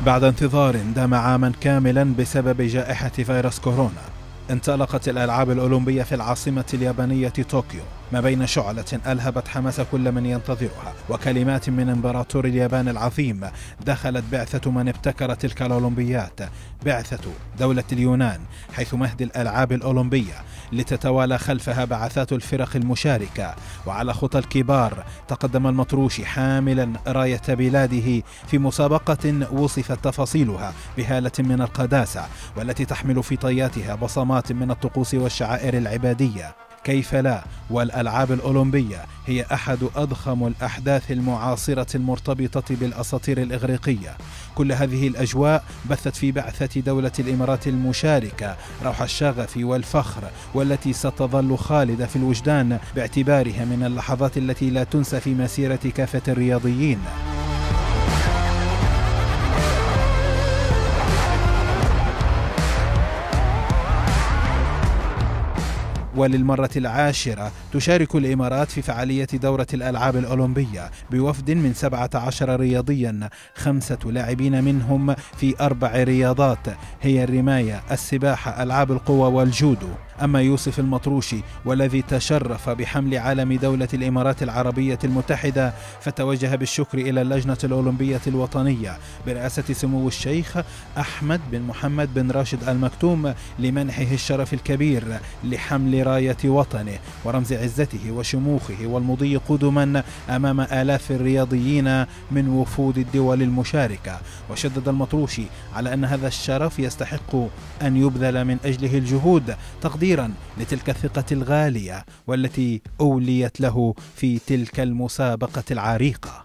بعد انتظار دام عاما كاملا بسبب جائحة فيروس كورونا، انطلقت الألعاب الأولمبية في العاصمة اليابانية طوكيو ما بين شعلة ألهبت حماس كل من ينتظرها وكلمات من إمبراطور اليابان العظيم. دخلت بعثة من ابتكر تلك الأولمبيات، بعثة دولة اليونان، حيث مهد الألعاب الأولمبية لتتوالى خلفها بعثات الفرق المشاركة. وعلى خطى الكبار تقدم المطروشي حاملا راية بلاده في مسابقة وصفت تفاصيلها بهالة من القداسة، والتي تحمل في طياتها بصمات من الطقوس والشعائر العبادية. كيف لا، والألعاب الأولمبية هي أحد أضخم الأحداث المعاصرة المرتبطة بالأساطير الإغريقية. كل هذه الأجواء بثت في بعثة دولة الإمارات المشاركة روح الشغف والفخر، والتي ستظل خالدة في الوجدان باعتبارها من اللحظات التي لا تنسى في مسيرة كافة الرياضيين. وللمرة العاشرة تشارك الإمارات في فعالية دورة الألعاب الأولمبية بوفد من 17 رياضيا، 5 لاعبين منهم في 4 رياضات هي الرماية، السباحة، ألعاب القوى والجودو. أما يوسف المطروشي والذي تشرف بحمل علم دولة الإمارات العربية المتحدة، فتوجه بالشكر إلى اللجنة الأولمبية الوطنية برئاسة سمو الشيخ أحمد بن محمد بن راشد المكتوم لمنحه الشرف الكبير لحمل راية وطنه ورمز عزته وشموخه والمضي قدما أمام آلاف الرياضيين من وفود الدول المشاركة. وشدد المطروشي على أن هذا الشرف يستحق أن يبذل من أجله الجهود تقديرا لتلك الثقة الغالية والتي أوليت له في تلك المسابقة العريقة.